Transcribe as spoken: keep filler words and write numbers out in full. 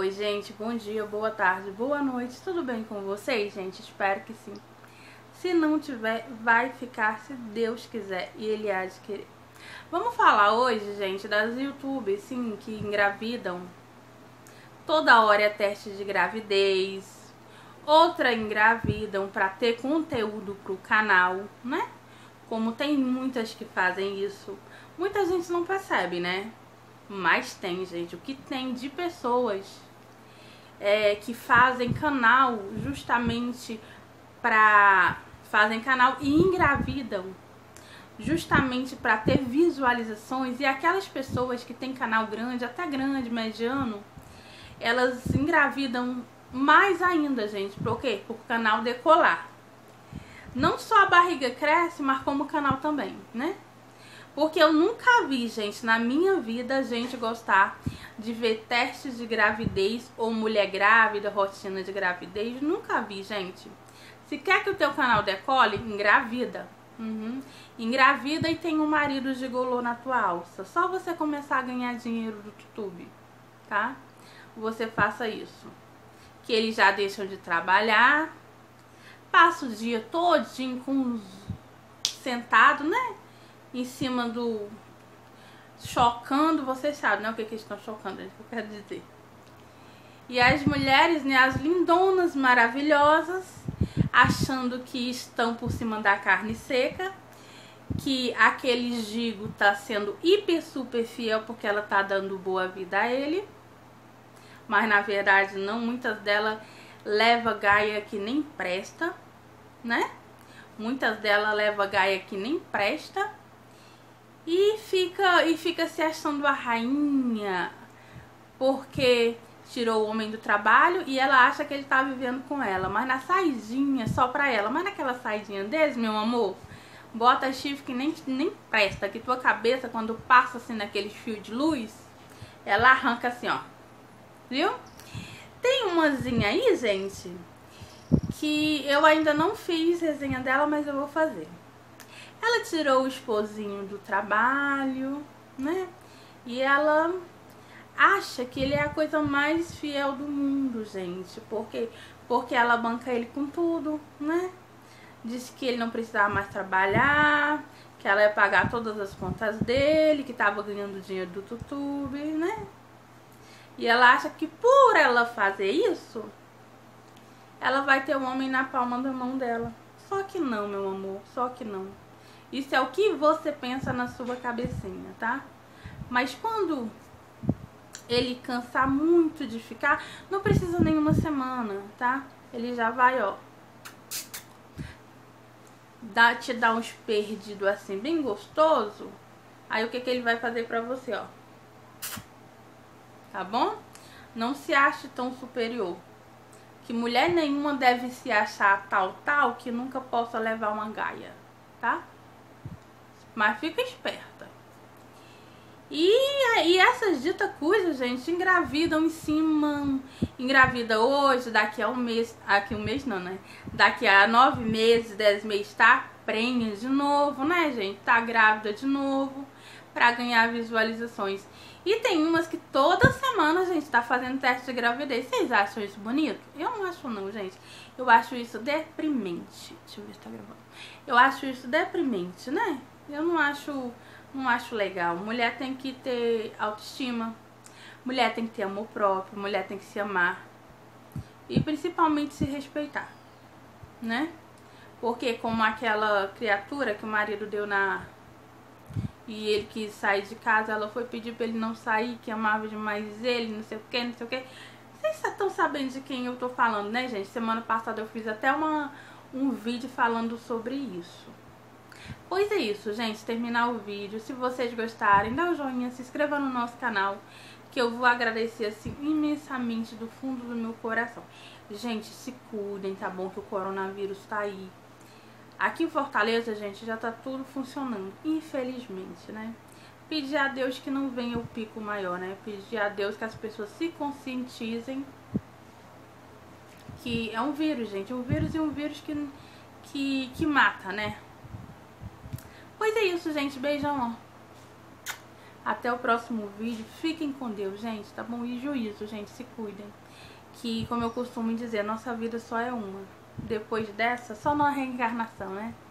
Oi, gente, bom dia, boa tarde, boa noite, tudo bem com vocês, gente? Espero que sim. Se não tiver, vai ficar se Deus quiser e Ele há de querer. Vamos falar hoje, gente, das youtubers, sim, que engravidam. Toda hora é teste de gravidez, outra engravidam para ter conteúdo pro canal, né? Como tem muitas que fazem isso, muita gente não percebe, né? Mas tem, gente, o que tem de pessoas é, que fazem canal justamente pra... Fazem canal e engravidam justamente para ter visualizações. E aquelas pessoas que tem canal grande, até grande, mediano, elas engravidam mais ainda, gente. Por quê? Por canal decolar. Não só a barriga cresce, mas como o canal também, né? Porque eu nunca vi, gente, na minha vida, gente gostar de ver testes de gravidez ou mulher grávida, rotina de gravidez. Nunca vi, gente. Se quer que o teu canal decole, engravida. Uhum. Engravida e tem um marido gigolô na tua alça. Só você começar a ganhar dinheiro do YouTube, tá? Você faça isso. Que eles já deixam de trabalhar, passa o dia todinho com os... sentado, né? Em cima do... chocando, vocês sabem, né? O que que eles estão chocando, é o que eu quero dizer. E as mulheres, né? As lindonas maravilhosas, achando que estão por cima da carne seca, que aquele Gigo tá sendo hiper super fiel porque ela tá dando boa vida a ele. Mas na verdade não, muitas delas leva gaia que nem presta, né? Muitas delas leva gaia que nem presta. E fica, e fica se achando a rainha, porque tirou o homem do trabalho e ela acha que ele tá vivendo com ela. Mas na saidinha, só pra ela. Mas naquela saidinha deles, meu amor, bota chifre que nem, nem presta. Que tua cabeça, quando passa assim naquele fio de luz, ela arranca assim, ó. Viu? Tem umazinha aí, gente, que eu ainda não fiz resenha dela, mas eu vou fazer. Ela tirou o esposinho do trabalho, né? E ela acha que ele é a coisa mais fiel do mundo, gente. Porque, porque ela banca ele com tudo, né? Disse que ele não precisava mais trabalhar, que ela ia pagar todas as contas dele, que tava ganhando dinheiro do YouTube, né? E ela acha que por ela fazer isso, ela vai ter um homem na palma da mão dela. Só que não, meu amor, só que não. Isso é o que você pensa na sua cabecinha, tá? Mas quando ele cansar muito de ficar, não precisa nenhuma semana, tá? Ele já vai, ó, dá, te dar uns perdidos assim, bem gostoso. Aí o que que ele vai fazer pra você, ó? Tá bom? Não se ache tão superior. Que mulher nenhuma deve se achar tal, tal, que nunca possa levar uma gaia, tá? Mas fica esperta. E, e essas ditas coisas, gente, engravidam em cima. Engravida hoje, daqui a um mês. Aqui um mês não, né? Daqui a nove meses, dez meses, tá prenha de novo, né, gente? Tá grávida de novo. Pra ganhar visualizações. E tem umas que toda semana a gente tá fazendo teste de gravidez. Vocês acham isso bonito? Eu não acho não, gente. Eu acho isso deprimente. Deixa eu ver se tá gravando. Eu acho isso deprimente, né? Eu não acho, não acho legal. Mulher tem que ter autoestima. Mulher tem que ter amor próprio. Mulher tem que se amar. E principalmente se respeitar, né? Porque como aquela criatura que o marido deu na... E ele quis sair de casa, ela foi pedir pra ele não sair, que amava demais ele, não sei o que, não sei o que. Vocês estão sabendo de quem eu tô falando, né, gente? Semana passada eu fiz até uma, um vídeo falando sobre isso. Pois é isso, gente. Terminar o vídeo. Se vocês gostarem, dá o joinha, se inscreva no nosso canal, que eu vou agradecer, assim, imensamente do fundo do meu coração. Gente, se cuidem, tá bom? Que o coronavírus tá aí. Aqui em Fortaleza, gente, já tá tudo funcionando, infelizmente, né? Pedir a Deus que não venha o pico maior, né? Pedir a Deus que as pessoas se conscientizem que é um vírus, gente. Um vírus e um vírus que, que, que mata, né? Pois é isso, gente. Beijão, ó. Até o próximo vídeo. Fiquem com Deus, gente, tá bom? E juízo, gente, se cuidem. Que, como eu costumo dizer, nossa vida só é uma. Depois dessa, só na reencarnação, né?